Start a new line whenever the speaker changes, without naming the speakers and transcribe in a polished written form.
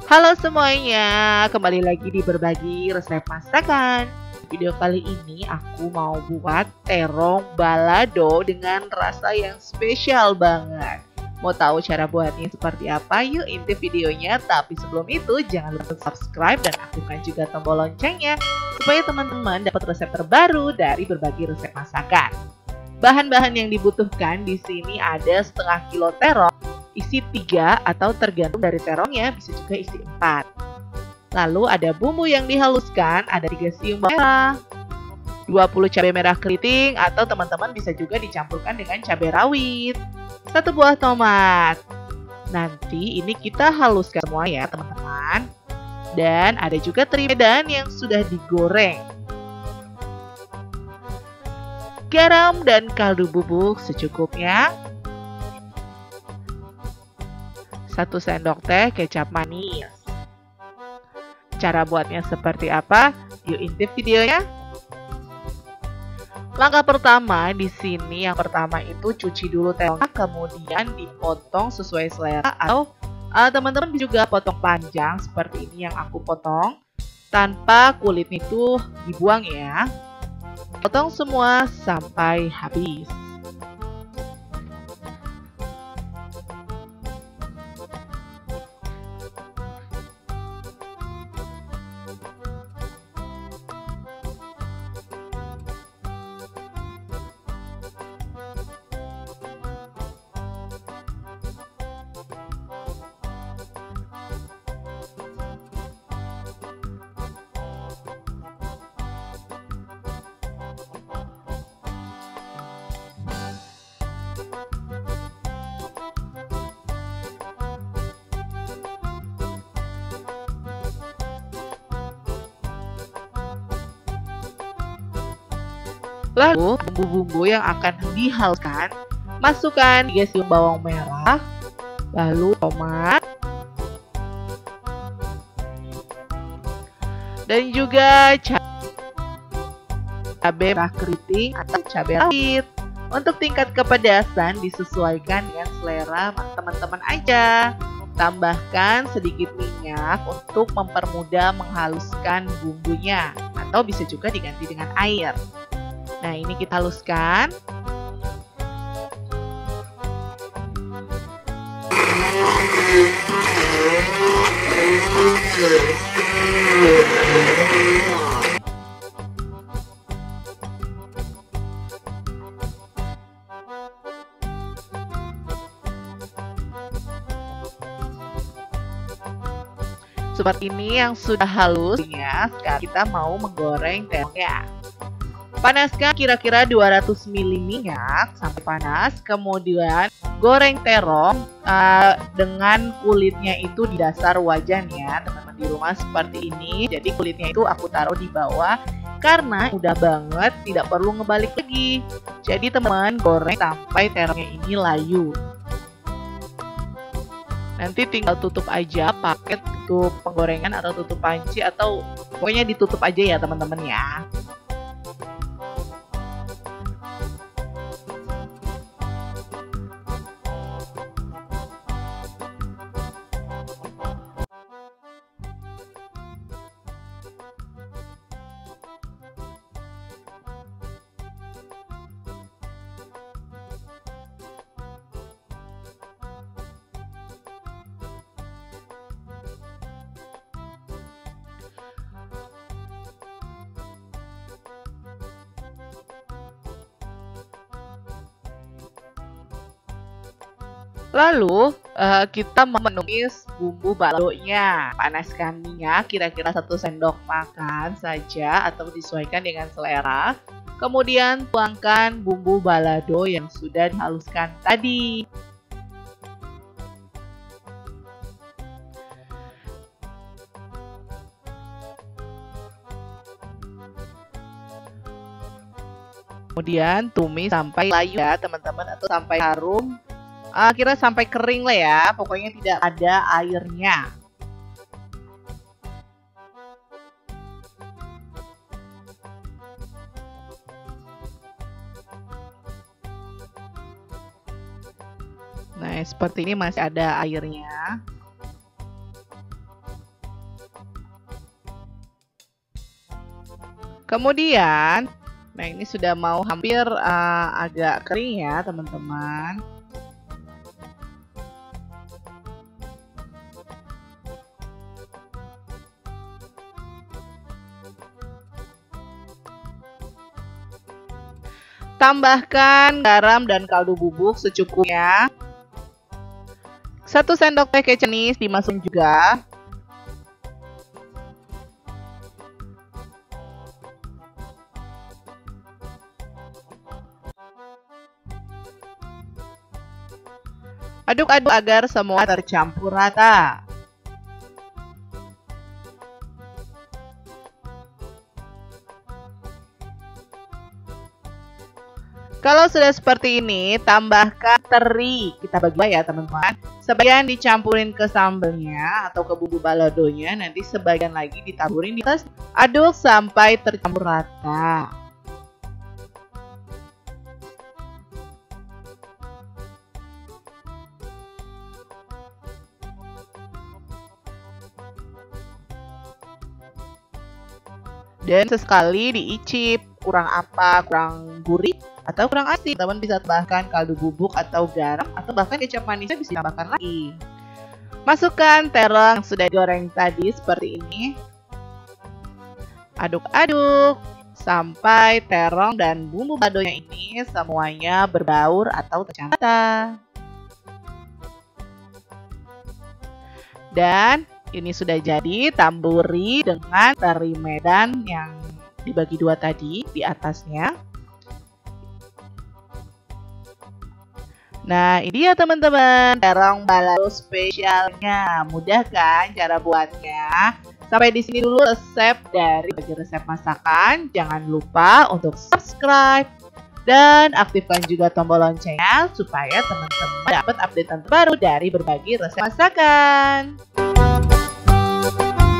Halo semuanya, kembali lagi di Berbagi Resep Masakan. Video kali ini aku mau buat terong balado dengan rasa yang spesial banget. Mau tahu cara buatnya seperti apa? Yuk intip videonya. Tapi sebelum itu jangan lupa subscribe dan aktifkan juga tombol loncengnya supaya teman-teman dapat resep terbaru dari Berbagi Resep Masakan. Bahan-bahan yang dibutuhkan di sini ada setengah kilo terong, isi 3 atau tergantung dari terongnya, bisa juga isi 4. Lalu ada bumbu yang dihaluskan, ada 3 siung bawang merah, 20 cabai merah keriting atau teman-teman bisa juga dicampurkan dengan cabai rawit, 1 buah tomat. Nanti ini kita haluskan semua ya teman-teman. Dan ada juga teri medan yang sudah digoreng. Garam dan kaldu bubuk secukupnya. 1 sendok teh kecap manis. Cara buatnya seperti apa? Yuk intip videonya. Langkah pertama di sini, yang pertama itu cuci dulu terongnya, kemudian dipotong sesuai selera atau teman-teman juga potong panjang seperti ini yang aku potong, tanpa kulitnya itu dibuang ya. Potong semua sampai habis. Lalu bumbu-bumbu yang akan dihaluskan, masukkan 3 siung bawang merah, lalu tomat, dan juga cabai merah keriting atau cabai rawit. Untuk tingkat kepedasan disesuaikan dengan selera teman-teman aja. Tambahkan sedikit minyak untuk mempermudah menghaluskan bumbunya, atau bisa juga diganti dengan air. Nah, ini kita haluskan. Seperti ini yang sudah halus ya. Sekarang kita mau menggoreng terongnya. Panaskan kira-kira 200 ml minyak sampai panas, kemudian goreng terong dengan kulitnya itu di dasar wajan ya teman-teman di rumah seperti ini. Jadi kulitnya itu aku taruh di bawah karena mudah banget, tidak perlu ngebalik lagi. Jadi teman-teman goreng sampai terongnya ini layu. Nanti tinggal tutup aja pakai tutup penggorengan atau tutup panci, atau pokoknya ditutup aja ya teman-teman ya. Lalu kita menumis bumbu baladonya. Panaskan minyak kira-kira 1 sendok makan saja atau disesuaikan dengan selera. Kemudian tuangkan bumbu balado yang sudah dihaluskan tadi. Kemudian tumis sampai layu ya teman-teman, atau sampai harum. Kira sampai kering lah ya, pokoknya tidak ada airnya. Nah, seperti ini masih ada airnya. Kemudian, nah ini sudah mau hampir agak kering ya teman-teman. Tambahkan garam dan kaldu bubuk secukupnya. 1 sendok teh kecap manis dimasukkan juga. Aduk-aduk agar semua tercampur rata. Kalau sudah seperti ini, tambahkan teri. Kita bagi dua ya teman-teman. Sebagian dicampurin ke sambelnya atau ke bumbu baladonya. Nanti sebagian lagi ditaburin di atas. Aduk sampai tercampur rata. Dan sesekali diicip. Kurang apa, kurang gurih atau kurang asin, teman bisa tambahkan kaldu bubuk atau garam atau bahkan kecap manisnya bisa tambahkan lagi. Masukkan terong yang sudah digoreng tadi seperti ini. Aduk-aduk sampai terong dan bumbu badonya ini semuanya berbaur atau tercampur. Dan ini sudah jadi, tamburi dengan teri Medan yang dibagi dua tadi di atasnya. Nah, ini dia teman-teman, terong balado spesialnya. Mudah kan cara buatnya? Sampai di sini dulu resep dari bagi resep masakan. Jangan lupa untuk subscribe dan aktifkan juga tombol loncengnya supaya teman-teman dapat update terbaru dari berbagi resep masakan.